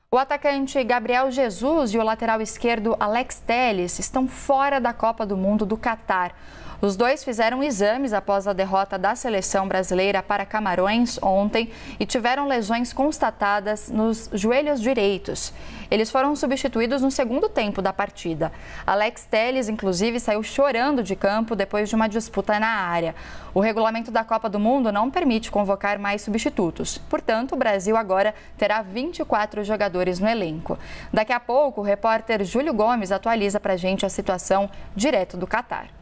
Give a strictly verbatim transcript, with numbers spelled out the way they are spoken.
O atacante Gabriel Jesus e o lateral esquerdo Alex Telles estão fora da Copa do Mundo do Catar. Os dois fizeram exames após a derrota da seleção brasileira para Camarões ontem e tiveram lesões constatadas nos joelhos direitos. Eles foram substituídos no segundo tempo da partida. Alex Telles, inclusive, saiu chorando de campo depois de uma disputa na área. O regulamento da Copa do Mundo não permite convocar mais substitutos. Portanto, o Brasil agora terá vinte e quatro jogadores no elenco. Daqui a pouco, o repórter Júlio Gomes atualiza para a gente a situação direto do Catar.